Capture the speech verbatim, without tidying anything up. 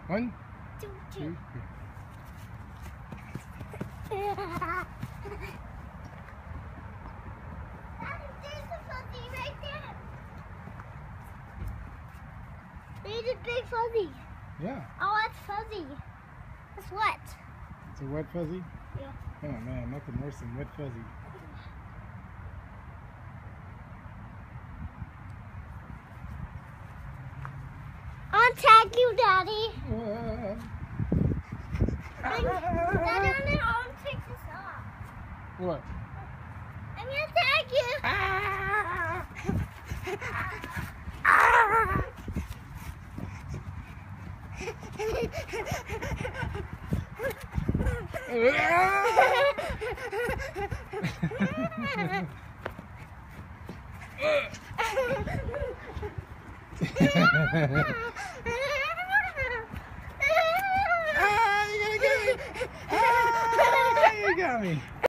One, two, two, two. three. Daddy, there's a fuzzy right there. There's a big fuzzy. Yeah. Oh, it's fuzzy. It's wet. It's a wet fuzzy? Yeah. Oh man, nothing worse than wet fuzzy. I'll tag you, Daddy. Uh, Daddy, Daddy, I'll take this off. what? I'm gonna tag you. Ah, you gotta get me! Ah, you got me!